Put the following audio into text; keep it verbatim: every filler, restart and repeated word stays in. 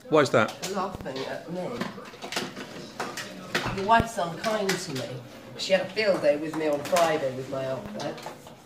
Why is that? Laughing at me. Your wife's unkind to me. She had a field day with me on Friday with my outfit.